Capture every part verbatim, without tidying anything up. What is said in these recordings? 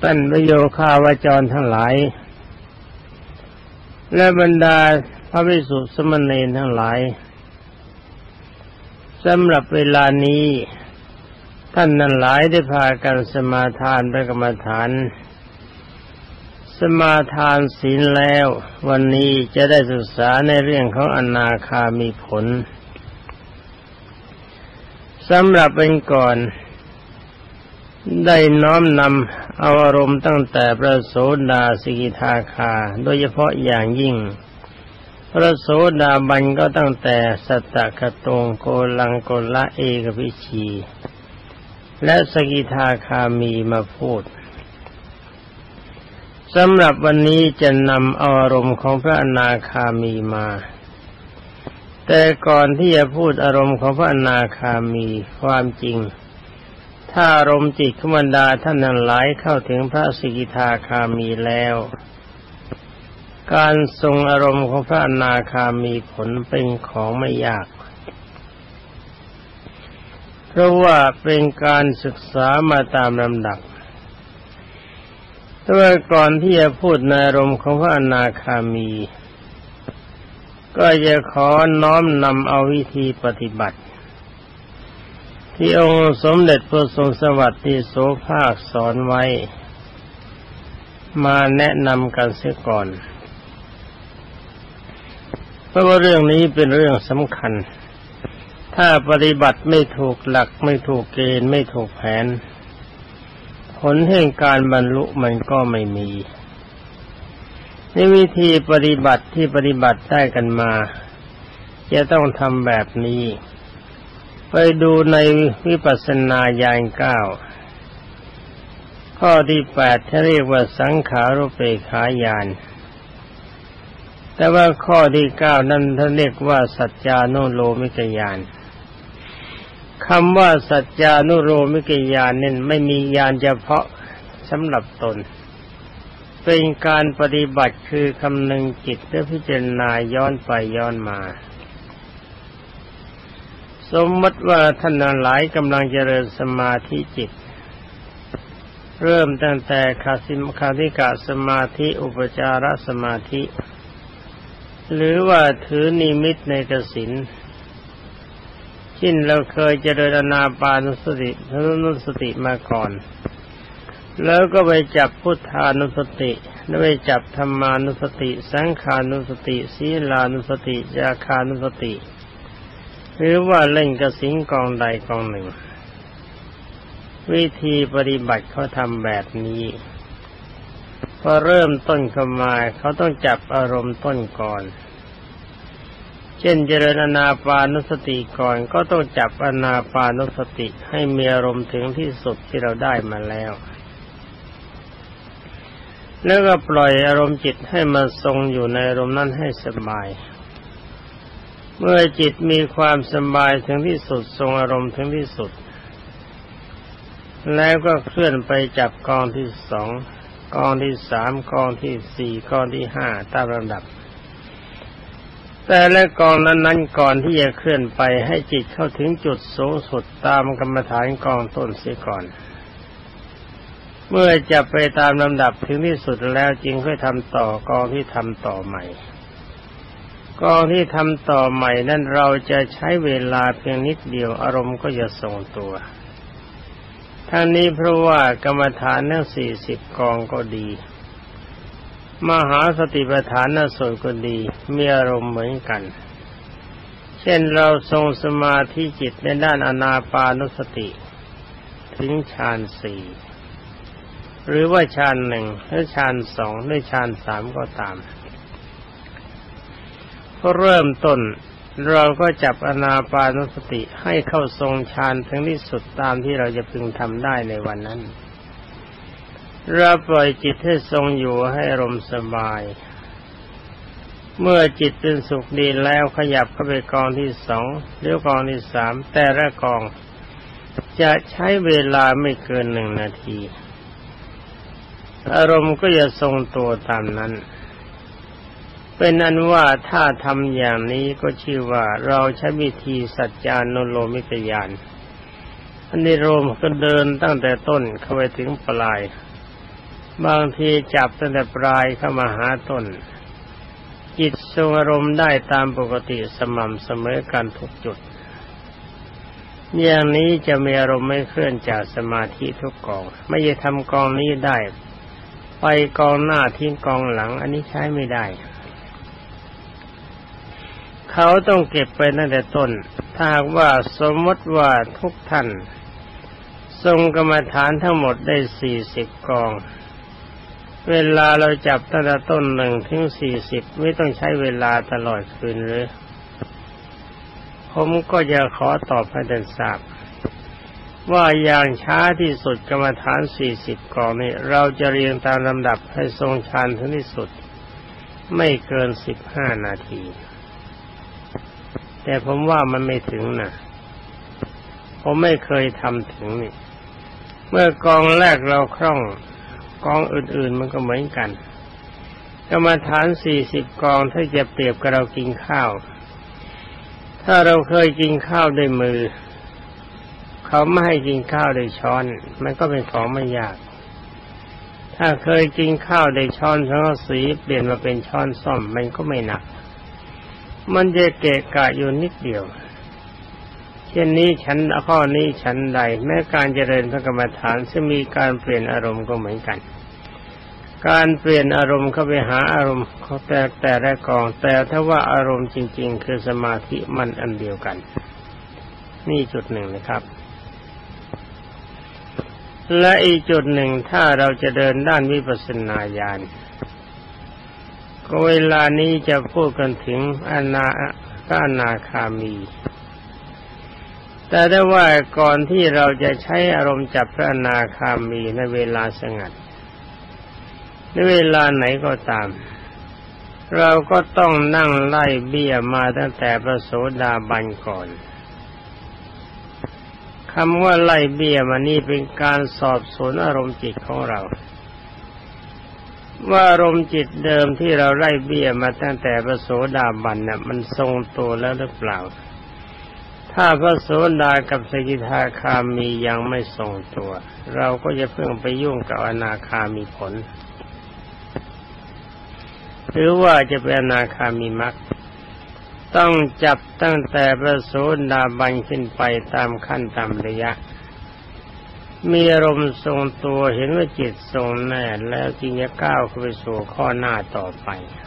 ท่านประโยคาวาจรทั้งหลายและบรรดาพระภิกษุสมณเณรทั้งหลายสำหรับเวลานี้ท่านนั้นหลายได้พากันสมาทานพระกรรมฐานสมาทานศีลแล้ววันนี้จะได้ศึกษาในเรื่องของอนาคามีผลสำหรับเป็นก่อนได้น้อมนำเอาอารมณ์ตั้งแต่พระโสดาสกิทาคาโดยเฉพาะอย่างยิ่งพระโสดาบันก็ตั้งแต่สัตตคตงโกลังโกละเอกวิชีและสกิทาคามีมาพูดสำหรับวันนี้จะนำเอาอารมณ์ของพระอนาคามีมาแต่ก่อนที่จะพูดอารมณ์ของพระอนาคามีความจริงถ้าอารมณ์จิตของบรรดาท่านนั้นหลายเข้าถึงพระสกิทาคามีแล้วการทรงอารมณ์ของพระอนาคามีผลเป็นของไม่ยากเพราะว่าเป็นการศึกษามาตามลำดับแต่ว่าก่อนที่จะพูดในอารมณ์ของพระอนาคามีก็จะขอน้อมนำเอาวิธีปฏิบัติที่องค์สมเด็จพระทรงสวัสดิโสภาคสอนไว้มาแนะนำกันเสียก่อนเพราะว่าเรื่องนี้เป็นเรื่องสำคัญถ้าปฏิบัติไม่ถูกหลักไม่ถูกเกณฑ์ไม่ถูกแผนผลแห่งการบรรลุมันก็ไม่มีในวิธีปฏิบัติที่ปฏิบัติได้กันมาจะต้องทำแบบนี้ไปดูในวิปัสสนาญาณเก้าข้อที่แปดที่เรียกว่าสังขารุปเปกขาญาณแต่ว่าข้อที่เก้านั้นท่านเรียกว่าสัจจานุโลมิกญาณคำว่าสัจจานุโลมิกญาณนั้นไม่มีญาณเฉพาะสำหรับตนเป็นการปฏิบัติคือคำนึงจิตและพิจารณาย้อนไปย้อนมาสมมติว่าท่านหลายกำลังเจริญสมาธิจิตเริ่มตั้งแต่คาสิมคาธิกะสมาธิอุปจารสมาธิหรือว่าถือนิมิตในกสิณเช่นเราเคยเจริญอานาปานุสติทนุสติมาก่อนแล้วก็ไปจับพุทธานุสติแล้วไปจับธรรมานุสติสังขานุสติศีลานุสติจาคานุสติหรือว่าเล่นกสิณกองใดกองหนึ่งวิธีปฏิบัติเขาทำแบบนี้พอเริ่มต้นเข้ามาเขาต้องจับอารมณ์ต้นก่อนเช่นเจริญอานาปานุสติก่อนก็ต้องจับอานาปานุสติให้มีอารมณ์ถึงที่สุดที่เราได้มาแล้วแล้วก็ปล่อยอารมณ์จิตให้มาทรงอยู่ในอารมณ์นั้นให้สบายเมื่อจิตมีความสบายถึงที่สุดทรงอารมณ์ถึงที่สุดแล้วก็เคลื่อนไปจับกองที่สองกองที่สามกองที่สี่กองที่ห้าตามลำดับแต่ละกองนั้นๆก่อนที่จะเคลื่อนไปให้จิตเข้าถึงจุดสูงสุดตามกรรมฐานกองต้นเสียก่อนเมื่อจะไปตามลำดับถึงที่สุดแล้วจึงค่อยทำต่อกองที่ทำต่อใหม่กองที่ทำต่อใหม่นั้นเราจะใช้เวลาเพียงนิดเดียวอารมณ์ก็จะทรงตัวทั้งนี้เพราะว่ากรรมฐานทั้งสี่สิบกองก็ดีมหาสติปัฏฐานสูตรก็ดีมีอารมณ์เหมือนกันเช่นเราทรงสมาธิจิตในด้านอานาปานุสติถึงฌานสี่หรือว่าฌานหนึ่งหรือฌานสองหรือฌานสามก็ตามพอเริ่มต้นเราก็จับอานาปานุสติให้เข้าทรงฌานถึงที่สุดตามที่เราจะพึงทำได้ในวันนั้นเราปล่อยจิตให้ทรงอยู่ให้อารมณ์สบายเมื่อจิตเป็นสุขดีแล้วขยับเข้าไปกองที่สองหรือกองที่สามแต่ละกองจะใช้เวลาไม่เกินหนึ่งนาทีอารมณ์ก็จะทรงตัวตามนั้นเป็นอันว่าถ้าทำอย่างนี้ก็ชื่อว่าเราใช้วิธีสัจจานุโลมิกญาณอันนี้โรมก็เดินตั้งแต่ต้นเข้าไปถึงปลายบางทีจับตั้งแต่ปลายเข้ามาหาต้นจิตทรงอารมณ์ได้ตามปกติสม่ำเสมอกันทุกจุดอย่างนี้จะมีอารมณ์ไม่เคลื่อนจากสมาธิทุกกองไม่จะทำกองนี้ได้ไปกองหน้าทิ้งกองหลังอันนี้ใช้ไม่ได้เขาต้องเก็บไปตั้งแต่ต้นถ้าหากว่าสมมติว่าทุกท่านทรงกรรมฐานทั้งหมดได้สี่สิบกองเวลาเราจับตั้งแต่ต้นหนึ่งถึงสี่สิบไม่ต้องใช้เวลาตลอดคืนหรือผมก็จะขอตอบให้ท่านทราบว่าอย่างช้าที่สุดกรรมฐานสี่สิบกองนี้เราจะเรียงตามลำดับให้ทรงฌานถึงที่สุดไม่เกินสิบห้านาทีแต่ผมว่ามันไม่ถึงนะผมไม่เคยทำถึงนี่เมื่อกองแรกเราคล่องกองอื่นๆมันก็เหมือนกันกรรมฐานสี่สิบกองถ้าจะเปรียบกับเรากินข้าวถ้าเราเคยกินข้าวด้วยมือเขาไม่ให้กินข้าวด้วยช้อนมันก็เป็นของไม่ยากถ้าเคยกินข้าวด้วยช้อนสังกะสีเปลี่ยนมาเป็นช้อนส้อมมันก็ไม่หนักมันจะเกะกะอยู่นิดเดียวเช่นนี้ฉันข้อนี้ฉันใดแม้การเจริญพระกรรมฐานจะมีการเปลี่ยนอารมณ์ก็เหมือนกันการเปลี่ยนอารมณ์เข้าไปหาอารมณ์เขาแต่แต่ละกองแต่ถ้าว่าอารมณ์จริงๆคือสมาธิมันอันเดียวกันนี่จุดหนึ่งนะครับและอีกจุดหนึ่งถ้าเราจะเดินด้านวิปัสสนาญาณก็เวลานี้จะพูดกันถึงอนาคาอนาคามีแต่ได้ว่าก่อนที่เราจะใช้อารมณ์จับพระอนาคามีในเวลาสงัดในเวลาไหนก็ตามเราก็ต้องนั่งไล่เบี้ยมาตั้งแต่พระโสดาบันก่อนคำว่าไล่เบี้ยมานี่เป็นการสอบสวนอารมณ์จิตของเราว่าอารมณ์จิตเดิมที่เราไล่เบี้ยมาตั้งแต่พระโสดาบันน่ะมันทรงตัวแล้วหรือเปล่าถ้าพระโสดากับสกิทาคามียังไม่ทรงตัวเราก็จะเพิ่งไปยุ่งกับอนาคามีผลหรือว่าจะเป็นอนาคามีมรรคต้องจับตั้งแต่พระโสดาบันขึ้นไปตามขั้นตามระยะมีอารมณ์ทรงตัวเห็นว่าจิตทรงแน่แล้วจึงจะก้าวเข้าไปสู่ข้อหน้าต่อไป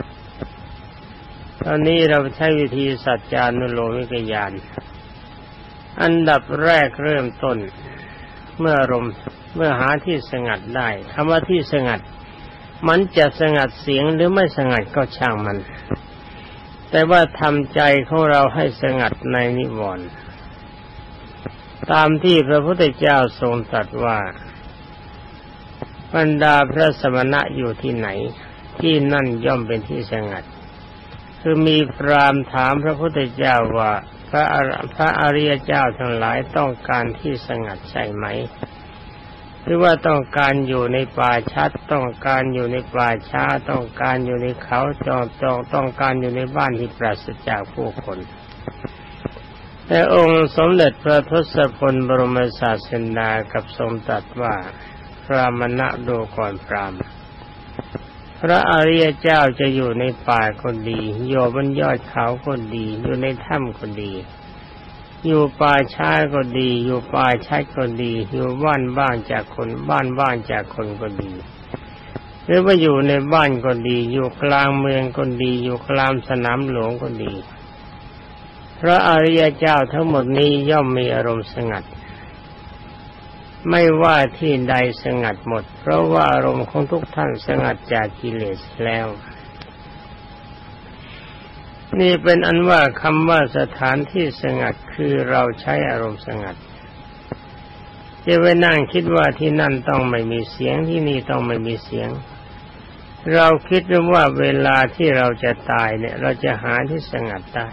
ตอนนี้เราใช้วิธีสัจจานุโลมิกญาณอันดับแรกเริ่มต้นเมื่ออารมณ์เมื่อหาที่สงัดได้คำว่าที่สงัดมันจะสงัดเสียงหรือไม่สงัดก็ช่างมันแต่ว่าทำใจของเราให้สงัดในนิวรณ์ตามที่พระพุทธเจ้าทรงตรัสว่าบรรดาพระสมณะอยู่ที่ไหนที่นั่นย่อมเป็นที่สงัดคือมีพราหมณ์ถามพระพุทธเจ้าว่าพระพระอริยเจ้าทั้งหลายต้องการที่สงัดใช่ไหมหรือว่าต้องการอยู่ในป่าชัดต้องการอยู่ในป่าช้าต้องการอยู่ในเขาจองจองต้องการอยู่ในบ้านที่ปราศจากผู้คนแต่องค์สมเด็จพระทศพลบรมศาสดากับทรงตรัสว่าพรามณะดูก่อนพราหมณ์พระอริยเจ้าจะอยู่ในป่าก็ดีอยู่บนยอดเขาก็ดีอยู่ในถ้ำก็ดีอยู่ป่าช้าก็ดีอยู่ป่าชัดก็ดีอยู่บ้านบ้างจากคนบ้านบ้างจากคนก็ดีหรือว่าอยู่ในบ้านก็ดีอยู่กลางเมืองก็ดีอยู่กลางสนามหลวงก็ดีพระอริยเจ้าทั้งหมดนี้ย่อมมีอารมณ์สงัดไม่ว่าที่ใดสงัดหมดเพราะว่าอารมณ์ของทุกท่านสงัดจากกิเลสแล้วนี่เป็นอันว่าคำว่าสถานที่สงัดคือเราใช้อารมณ์สงัดจะไปนั่งคิดว่าที่นั่นต้องไม่มีเสียงที่นี่ต้องไม่มีเสียงเราคิดว่าเวลาที่เราจะตายเนี่ยเราจะหาที่สงัดได้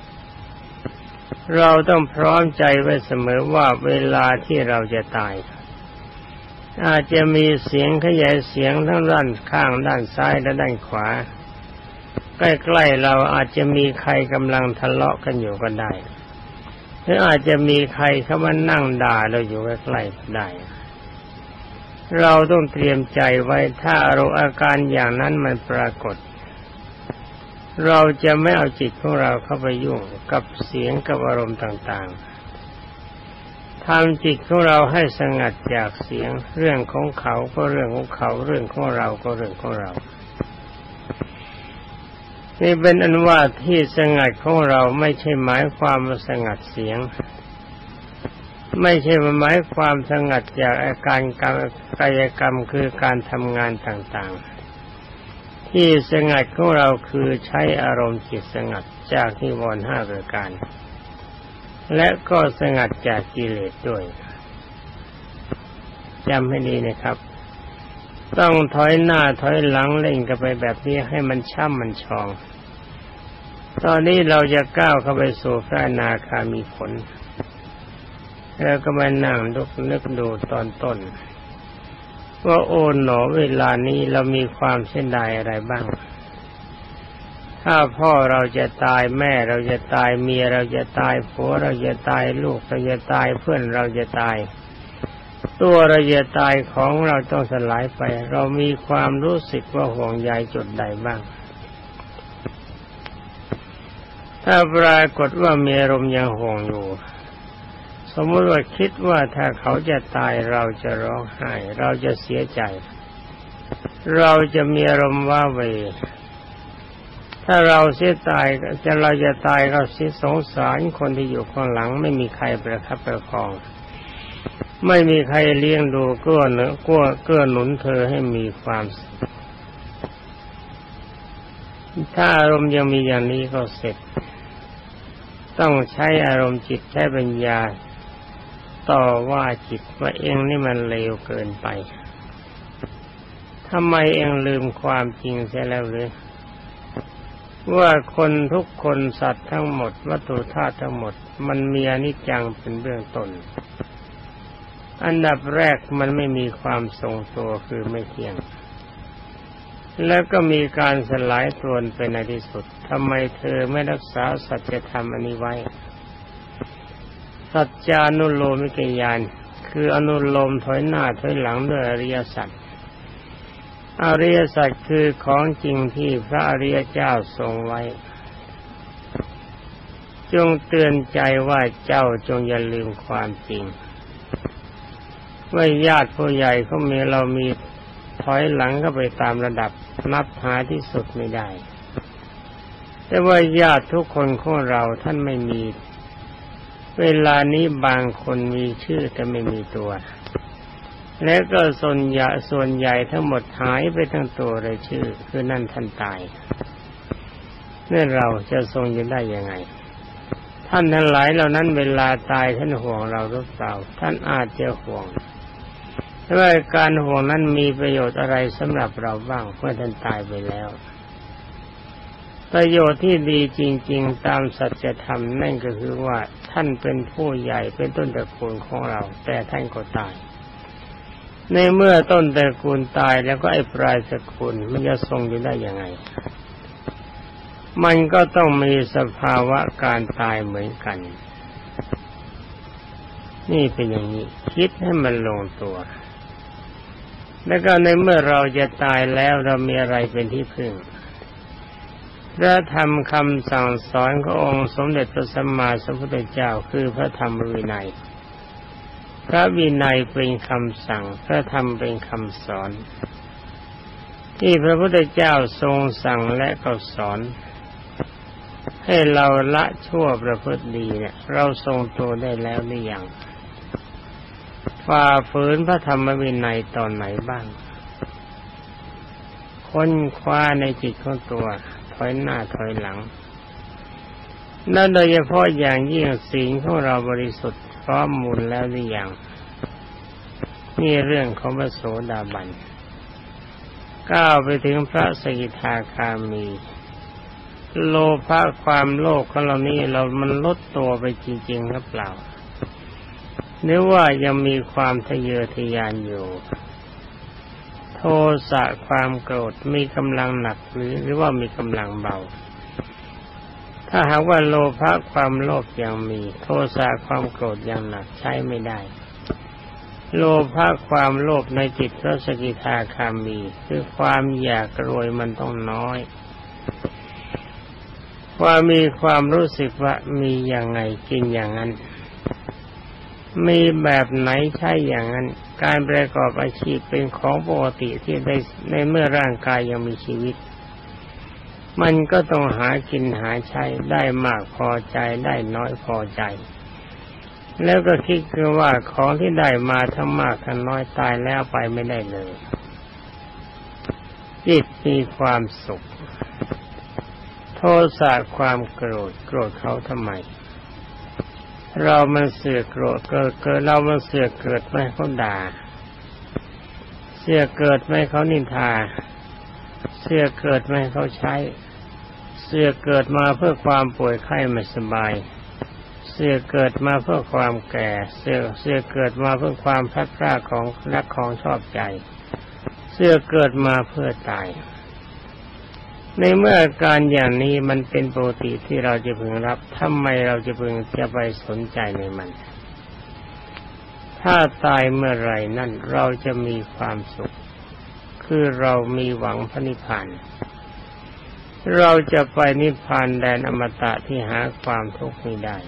เราต้องพร้อมใจไว้เสมอว่าเวลาที่เราจะตายอาจจะมีเสียงขยายเสียงทั้งด้านข้างด้านซ้ายและด้านขวาใกล้ๆเราอาจจะมีใครกำลังทะเลาะกันอยู่ก็ได้หรืออาจจะมีใครเขามานั่งด่าเราอยู่ใกล้ๆก็ได้เราต้องเตรียมใจไว้ถ้าอารมณ์อาการอย่างนั้นมันปรากฏเราจะไม่เอาจิตของเราเข้าไปยุ่งกับเสียงกับอารมณ์ต่างๆทำจิตของเราให้สงัดจากเสียงเรื่องของเขาก็เรื่องของเขาเรื่องของเราก็เรื่องของเรานี่เป็นอันว่าที่สงัดของเราไม่ใช่หมายความว่าสงัดเสียงไม่ใช่หมายความสงัดจากอาการกายกรรมคือการทำงานต่างๆที่สงัดของเราคือใช้อารมณ์จิตสงัดจากนิวรณ์ห้าประการและก็สงัดจากกิเลสด้วยจำให้ดีนะครับต้องถอยหน้าถอยหลังเล่นกันไปแบบนี้ให้มันช่ำมันชองตอนนี้เราจะก้าวเข้าไปสู่พระอนาคามีผลแล้วก็มานั่งนึกนึกดูตอนต้นว่าโอ๋หนอเวลานี้เรามีความเสียดายอะไรบ้างถ้าพ่อเราจะตายแม่เราจะตายเมียเราจะตายผัวเราจะตายลูกเราจะตายเพื่อนเราจะตายตัวเราจะตายของเราต้องสลายไปเรามีความรู้สึกว่าห่วงใยจุดใดบ้างถ้าปรากฏว่ามีอารมณ์ยังห่วงอยู่สมมติว่าคิดว่าถ้าเขาจะตายเราจะร้องไห้เราจะเสียใจเราจะมีอารมณ์ว้าเหวถ้าเราเสียตายจะเราจะตายเราเสียสงสารคนที่อยู่ข้างหลังไม่มีใครประคับประคองไม่มีใครเลี้ยงดูเกื้อหนุนเกื้อเกื้อหนุนเธอให้มีความถ้าอารมณ์ยังมีอย่างนี้ก็เสร็จต้องใช้อารมณ์จิตใช้ปัญญาต่อว่าจิตว่าเองนี่มันเลวเกินไปทำไมเองลืมความจริงเสียแล้วหรือว่าคนทุกคนสัตว์ทั้งหมดวัตถุธาตุทั้งหมดมันมีอนิจจังเป็นเบื้องต้นอันดับแรกมันไม่มีความทรงตัวคือไม่เที่ยงแล้วก็มีการสลายตัวไปในที่สุดทำไมเธอไม่รักษาสัจธรรมอันนี้ไว้สัจจานุโลมิกญาณคืออนุโลมถอยหน้าถอยหลังด้วยอริยสัจอริยสัจคือของจริงที่พระอริยเจ้าทรงไว้จงเตือนใจว่าเจ้าจงอย่าลืมความจริงว่าญาติผู้ใหญ่เขามีเรามีถอยหลังเข้าไปตามระดับนับหาที่สุดไม่ได้แต่ว่าญาติทุกคนของเราท่านไม่มีเวลานี้บางคนมีชื่อแต่ไม่มีตัวและก็ส่วนใหญ่ส่วนใหญ่ทั้งหมดหายไปทั้งตัวเลยชื่อคือนั่นท่านตายนี่เราจะทรงอยู่ได้ยังไงท่านทั้งหลายเหล่านั้นเวลาตายท่านห่วงเราหรือเปล่าท่านอาจจะห่วงแต่ว่าการห่วงนั้นมีประโยชน์อะไรสำหรับเราบ้างเมื่อท่านตายไปแล้วประโยชน์ที่ดีจริงๆตามสัจธรรมนั่นก็คือว่าท่านเป็นผู้ใหญ่เป็นต้นตระกูลของเราแต่ท่านก็ตายในเมื่อต้นตระกูลตายแล้วก็ไอ้ปลายตระกูลมันจะทรงอยู่ได้ยังไงมันก็ต้องมีสภาวะการตายเหมือนกันนี่เป็นอย่างนี้คิดให้มันลงตัวแล้วก็ในเมื่อเราจะตายแล้วเรามีอะไรเป็นที่พึ่งพระธรรมคำสั่งสอนขององค์สมเด็จพระสัมมาสัมพุทธเจ้าคือพระธรรมวินัยพระวินัยเป็นคำสั่งพระธรรมเป็นคำสอนที่พระพุทธเจ้าทรงสั่งและก็สอนให้เราละชั่วประพฤติดีเนี่ยเราทรงตัวได้แล้วหรือยังฝ่าฝืนพระธรรมวินัยตอนไหนบ้างค้นคว้าในจิตของตัวถอยหน้าถอยหลังนั่นโดยเฉพาะอย่างยิ่งศีลของเราบริสุทธิ์พร้อมมูลแล้วหรือยังนี่เรื่องของพระโสดาบันก้าวไปถึงพระสกิทาคามีโลภะความโลภของเรานี่เรามันลดตัวไปจริงๆหรือเปล่าหรือว่ายังมีความทะเยอทะยานอยู่โทสะความโกรธมีกำลังหนักหรือหรือว่ามีกำลังเบาถ้าหากว่าโลภะความโลภยังมีโทสะความโกรธยังหนักใช้ไม่ได้โลภะความโลภในจิตพระสกิทาคามีคือความอยากรวยมันต้องน้อยความมีความรู้สึกว่ามีอย่างไงกินอย่างนั้นมีแบบไหนใช่อย่างนั้นการประกอบอาชีพเป็นของปกติที่ได้ในเมื่อร่างกายยังมีชีวิตมันก็ต้องหากินหาใช้ได้มากพอใจได้น้อยพอใจแล้วก็คิดคือว่าของที่ได้มาทั้งมากทั้งน้อยตายแล้วไปไม่ได้เลยจิตมีความสุขโทสะความโกรธโกรธเขาทำไมเรามันเสือกโกรธเกิดเกิดเรามันเสือกเกิดไม่เขาด่าเสือกเกิดไม่เขานินทาเสือกเกิดไม่เขาใช้เสือกเกิดมาเพื่อความป่วยไข้ไม่สบายเสือกเกิดมาเพื่อความแก่เสือกเสือกเกิดมาเพื่อความพลัดพรากของรักของชอบใจเสือกเกิดมาเพื่อตายในเมื่ออาการอย่างนี้มันเป็นปกติที่เราจะพึงรับทำไมเราจะพึงจะไปสนใจในมันถ้าตายเมื่อไรนั่นเราจะมีความสุขคือเรามีหวังพระนิพพานเราจะไปนิพพานแดนอมตะที่หาความทุกข์ไม่ได้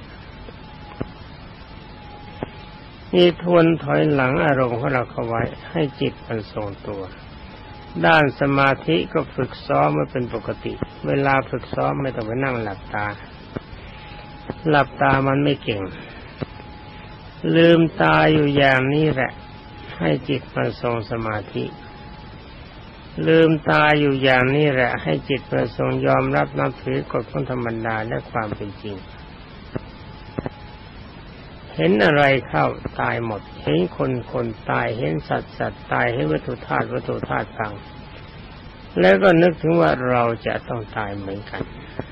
นี่ทวนถอยหลังอารมณ์ของเราเข้าไว้ให้จิตมันทรงตัวด้านสมาธิก็ฝึกซ้อมมาเป็นปกติเวลาฝึกซ้อมไม่ต้องไปนั่งหลับตาหลับตามันไม่เก่งลืมตาอยู่อย่างนี้แหละให้จิตมันทรงสมาธิลืมตาอยู่อย่างนี้แหละให้จิตมันทรงยอมรับนับถือกฎของธรรมดาและความเป็นจริงเห็นอะไรเข้าตายหมดเห็นคนคนตายเห็นสัตว์สัตว์ตายเห็นวัตถุธาตุวัตถุธาตุพังแล้วก็นึกถึงว่าเราจะต้องตายเหมือนกัน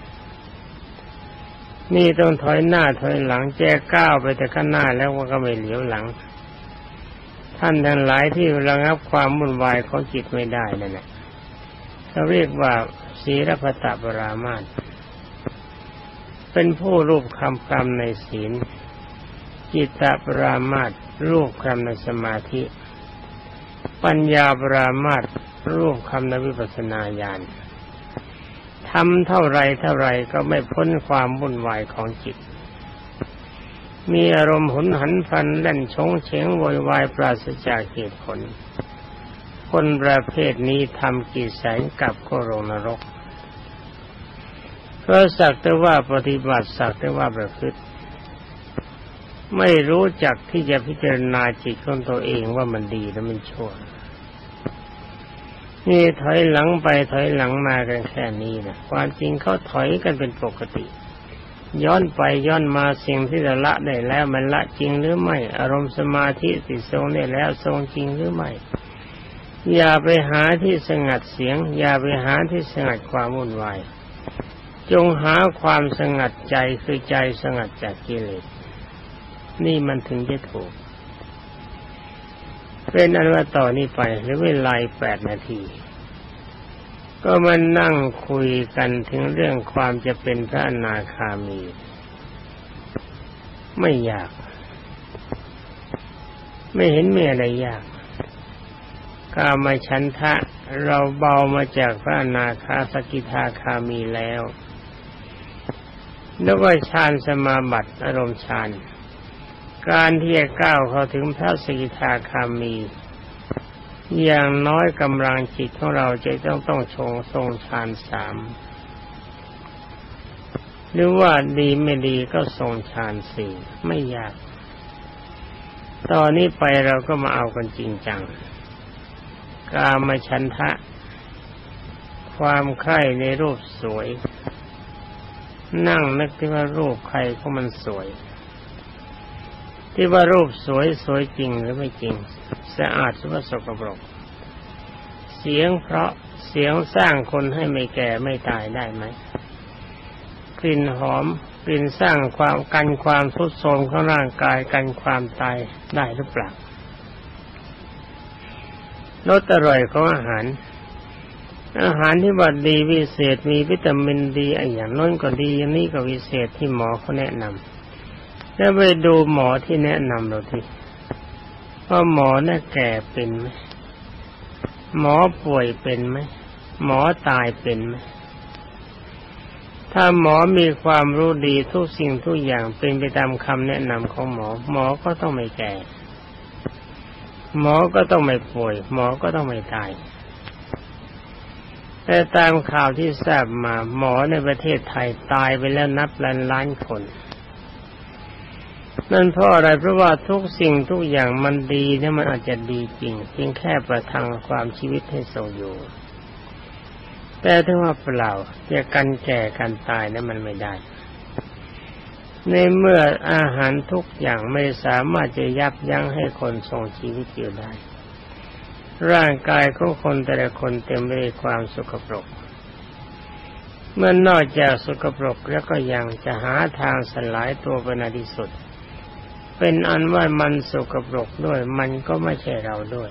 นี่ต้องถอยหน้าถอยหลังแจกก้าวไปแต่ข้างหน้าแล้วก็ไม่เหลียวหลังท่านทั้งหลายที่ระงับความวุ่นวายของจิตไม่ได้นั่นแหละเขาเรียกว่าศีลพัตตปรามาสเป็นผู้รูปคำกรรมในศีลจิตตปรามาสรูปคำในสมาธิปัญญาปรามาสรูปคำในวิปัสสนาญาณทำเท่าไรเท่าไรก็ไม่พ้นความวุ่นวายของจิตมีอารมณ์หุนหันพลันเล่นชงเฉงโวยวายปราศจากเหตุผลคนประเภทนี้ทำกี่แสนกับก็ลงนรกเพราะสักแต่ว่าปฏิบัติสักแต่ว่าประพฤติไม่รู้จักที่จะพิจารณาจิตของตัวเองว่ามันดีและมันชั่วนี่ถอยหลังไปถอยหลังมากันแค่นี้นะความจริงเขาถอยกันเป็นปกติย้อนไปย้อนมาสิ่งที่จะละได้แล้วมันละจริงหรือไม่อารมณ์สมาธิที่ทรงได้แล้วทรงจริงหรือไม่อย่าไปหาที่สงัดเสียงอย่าไปหาที่สงัดความวุ่นวายจงหาความสงัดใจคือใจสงัดจากกิเลสนี่มันถึงจะถูกเป็นอันว่าต่อนี้ไปหรือเวลาแปดนาทีก็มานั่งคุยกันถึงเรื่องความจะเป็นพระอนาคามีไม่ยากไม่เห็นมีอะไรยากกามฉันทะเราเบามาจากพระอนาคาสกิทาคามีแล้วแล้วก็ฌานสมาบัติอารมณ์ฌานการที่จะก้าวเข้าถึงพระสกิทาคามีอย่างน้อยกำลังจิตของเราจะต้องต้องชงทรงฌานสามหรือว่าดีไม่ดีก็ทรงฌานสี่ไม่ยากตอนนี้ไปเราก็มาเอากันจริงจังกามฉันทะความใคร่ในรูปสวยนั่งนึกที่ว่ารูปใครก็มันสวยที่ว่ารูปสวยสวยจริงหรือไม่จริงสะอาดหรือว่าสกปรกเสียงเพราะเสียงสร้างคนให้ไม่แก่ไม่ตายได้ไหมกลิ่นหอมกลิ่นสร้างความกันความทรุดโทรมของร่างกายกันความตายได้หรือเปล่ารสอร่อยของอาหารอาหารที่ว่าดีวิเศษมีวิตามินดีไอ้อย่างโน้นก็ดีอย่างนี้ก็วิเศษที่หมอเขาแนะนำแล้วไปดูหมอที่แนะนำเราทีว่าหมอน่ะแก่เป็นไหมหมอป่วยเป็นไหมหมอตายเป็นไหมถ้าหมอมีความรู้ดีทุกสิ่งทุกอย่างเป็นไปตามคำแนะนำของหมอหมอก็ต้องไม่แก่หมอก็ต้องไม่ป่วยหมอก็ต้องไม่ตายแต่ตามข่าวที่ทราบมาหมอในประเทศไทยตายไปแล้วนับล้านล้านคนนั่นเพราะอะไรเพราะว่าทุกสิ่งทุกอย่างมันดีเนี่ยมันอาจจะดีจริงเพียงแค่ประทังความชีวิตให้ทรงอยู่แต่ถ้าว่าเปล่าจะกันแก่กันตายนั้นมันไม่ได้ในเมื่ออาหารทุกอย่างไม่สามารถจะยับยั้งให้คนทรงชีวิตอยู่ได้ร่างกายของคนแต่ละคนเต็มไปด้วยความสกปรกเมื่อนอกจากสกปรกแล้วก็ยังจะหาทางสลายตัวไปในที่สุดเป็นอันว่ามันสกปรกด้วยมันก็ไม่ใช่เราด้วย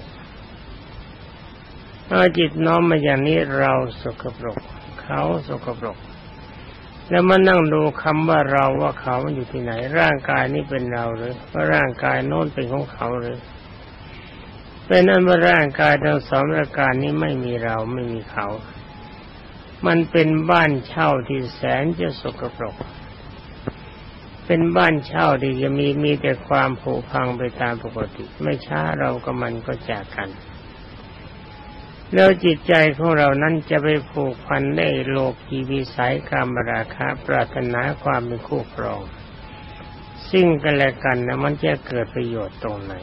เอาจิตน้อมมาอย่างนี้เราสกปรกเขาสกปรกแล้วมานั่งดูคำว่าเราว่าเขามันอยู่ที่ไหนร่างกายนี้เป็นเราหรือว่าร่างกายโน้นเป็นของเขาหรือเป็นอันว่าร่างกายทั้งสองประการนี้ไม่มีเราไม่มีเขามันเป็นบ้านเช่าที่แสนจะสกปรกเป็นบ้านเช่าที่จะมีมีแต่ความผุพังไปตามปกติไม่ช้าเรากับมันก็จากกันแล้วจิตใจของเรานั้นจะไปผูกพันได้โลกีวิสัยกามราคะปรารถนาความเป็นคู่ครองซึ่งกันและกันนะมันจะเกิดประโยชน์ตรงไหน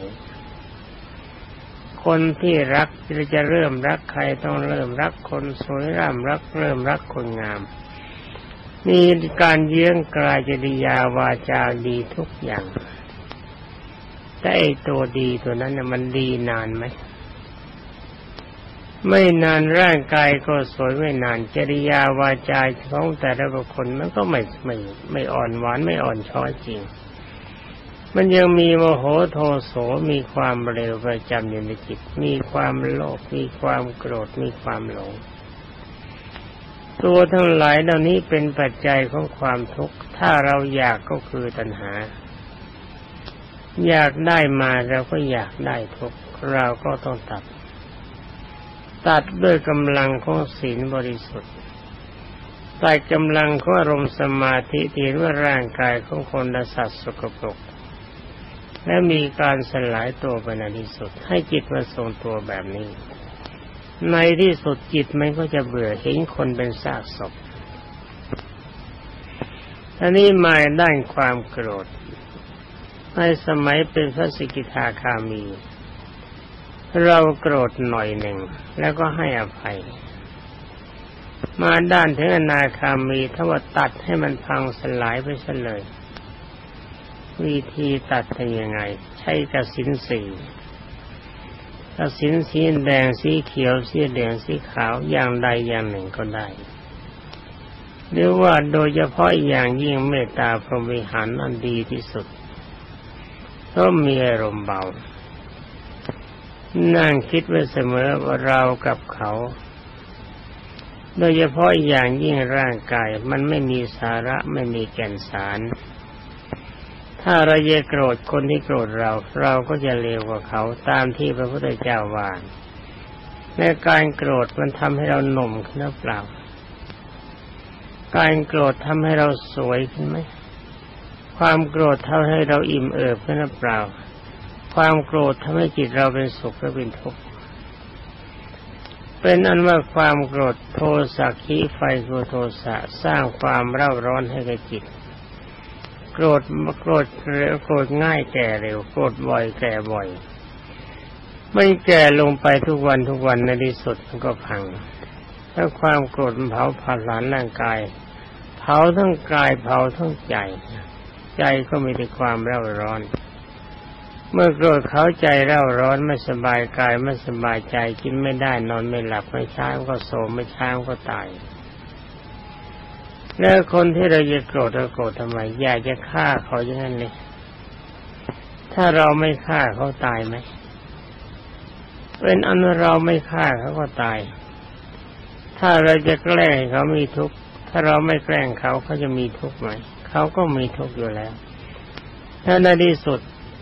คนที่รักจะเริ่มรักใครต้องเริ่มรักคนสวยร่ำรักเริ่มรักคนงามมีการเยื้องกลายจริยาวาจาดีทุกอย่างแต่ไอ้ตัวดีตัวนั้นน่ะมันดีนานไหมไม่นานร่างกายก็สวยไม่นานจริยาวาจาของแต่ละบุคคลมันก็ไม่ไม่ไม่อ่อนหวานไม่อ่อนช้อยจริงมันยังมีโมโหโทโสมีความเร็วประจำอยู่ในจิตมีความโลภมีความโกรธมีความหลงตัวทั้งหลายเหล่านี้เป็นปัจจัยของความทุกข์ถ้าเราอยากก็คือตัณหาอยากได้มาเราก็อยากได้ทุกข์เราก็ต้องตัดตัดด้วยกำลังของศีลบริสุทธิ์ตัดกำลังของอารมณ์สมาธิที่ว่าร่างกายของคนและสัตว์สกปรกและมีการสลายตัวไปในที่สุดให้จิตมาทรงตัวแบบนี้ในที่สุดจิตมันก็จะเบื่อเห็นคนเป็นซากศพอันนี้หมายด้านความโกรธในสมัยเป็นพระสกิทาคามีเราโกรธหน่อยหนึ่งแล้วก็ให้อภัยมาด้านถึงอนาคามีถ้าว่าตัดให้มันพังสลายไปซะเลยวิธีตัดเป็นยังไงใช้กสิณสี่กสิณสีแดงสีเขียวสีแดงสีขาวอย่างใดอย่างหนึ่งก็ได้หรือว่าโดยเฉพาะอย่างยิ่งเมตตาพรหมวิหารอันดีที่สุดเพราะมีอารมณ์เบานั่งคิดไว้เสมอว่าเรากับเขาโดยเฉพาะอย่างยิ่งร่างกายมันไม่มีสาระไม่มีแก่นสารถ้าเราจะโกรธคนที่โกรธเราเราก็จะเลวกว่าเขาตามที่พระพุทธเจ้าว่าในการโกรธมันทำให้เราหนุ่มขึ้นหรือเปล่าการโกรธทำให้เราสวยขึ้นไหมความโกรธทำให้เราอิ่มเอิบขึ้นหรือเปล่าความโกรธทำให้จิตเราเป็นสุขหรือเป็นทุกข์เป็นอันว่าความโกรธโทสะขี้ไฟคือโทสะสร้างความเร่าร้อนให้แก่จิตโกรธโกรธเร็วโกรธง่ายแก่เร็วโกรธบ่อยแก่บ่อยไม่แก่ลงไปทุกวันทุกวันในที่สุดมันก็พังถ้าความโกรธมันเผาผลาญร่างกายเผาทั้งกายเผาทั้งใจใจก็มีแต่ความเร่าร้อนเมื่อโกรธเขาใจเร่าร้อนไม่สบายกายไม่สบายใจกินไม่ได้นอนไม่หลับไม่ช้าก็โศกไม่ช้าก็ตายแล้วคนที่เราจะโกรธเราโกรธทำไมอยากจะฆ่าเขาอย่างนั้นเลยถ้าเราไม่ฆ่าเขาตายไหมเป็นอันเราไม่ฆ่าเขาก็ตายถ้าเราจะแกล้งเขามีทุกข์ถ้าเราไม่แกล้งเขาเขาจะมีทุกข์ไหมเขาก็มีทุกข์อยู่แล้วถ้าในที่สุด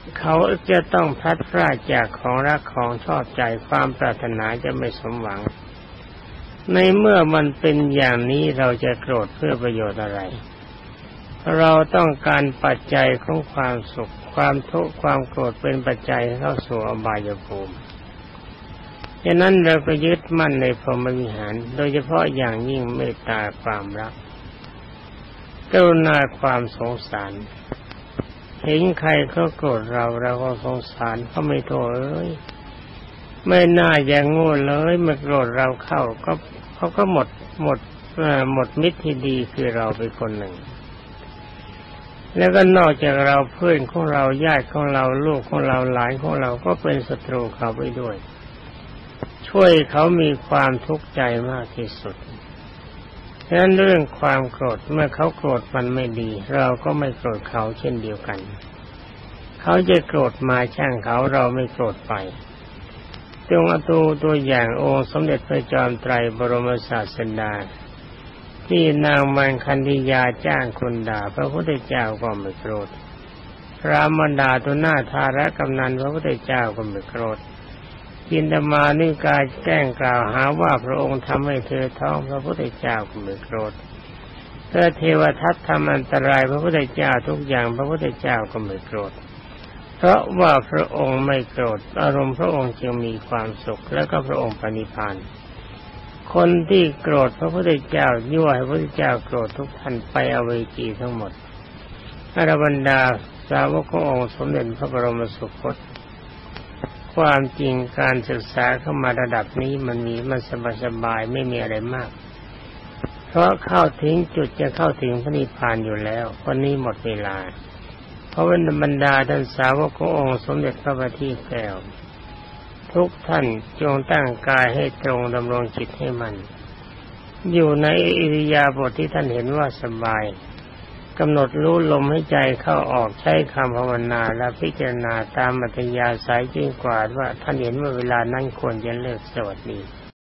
เขาจะต้องพลัดพรากจากของรักของชอบใจความปรารถนาจะไม่สมหวังในเมื่อมันเป็นอย่างนี้เราจะโกรธเพื่อประโยชน์อะไรเราต้องการปัจจัยของความสุขความทุกข์ความโกรธเป็นปัจจัยเข้าสู่อบายภูมิฉะนั้นเราก็ยึดมั่นในพรหมวิหารโดยเฉพาะอย่างยิ่งเมตตาความรักกรุณาความสงสารเห็นใครเขาโกรธเราเราก็สงสารเขาไม่โทษเอ้ยไม่น่าอย่างโง่เลยมาโกรธเราเข้าก็เขาก็หมดหมดหมดมิตรที่ดีคือเราเป็นคนหนึ่งแล้วก็นอกจากเราเพื่อนของเราญาติของเราลูกของเราหลานของเราก็เป็นศัตรูเขาไปด้วยช่วยเขามีความทุกข์ใจมากที่สุดฉะนั้นเรื่องความโกรธเมื่อเขาโกรธมันไม่ดีเราก็ไม่โกรธเขาเช่นเดียวกันเขาจะโกรธมาช่างเขาเราไม่โกรธไปจงเอาตัวตัวอย่างองค์สมเด็จพระจอมไตรบรมศาสดาที่นางมังคันธียาจ้างคนด่าพระพุทธเจ้าก็ไม่โกรธพระมารดาตัวหน้าทาระกำนันพระพุทธเจ้าก็ไม่โกรธจินตมานิกายแกล้งกล่าวหาว่าพระองค์ทำให้เธอท้องพระพุทธเจ้าก็ไม่โกรธพระเทวทัตทำอันตรายพระพุทธเจ้าทุกอย่างพระพุทธเจ้าก็ไม่โกรธเพราะว่าพระองค์ไม่โกรธอารมณ์พระองค์จึงมีความสุขแล้วก็พระองค์ปณิพพานคนที่โกรธพระพุทธเจ้ายั่วให้พระพุทธเจ้าโกรธทุกท่านไปอเวจีทั้งหมดอรบรรดาสาวกขององค์สมเด็จพระบรมสุคตความจริงการศึกษาเข้ามาระดับนี้มันมีมันสบายๆไม่มีอะไรมากเพราะเข้าถึงจุดจะเข้าถึงพระนิพพานอยู่แล้ววันนี้หมดเวลาเพราะว่าบรรดาท่านสาวกขององค์สมเด็จพระบัณฑิตแก้วทุกท่านจงตั้งกายให้ตรงดำรงจิตให้มันอยู่ในอิริยาบถที่ท่านเห็นว่าสบายกำหนดรู้ลมให้ใจเข้าออกใช้คำภาวนาและพิจารณาตามอัธยาศัยจนกว่าว่าท่านเห็นว่าเวลานั้นควรจะเลิกสวัสดี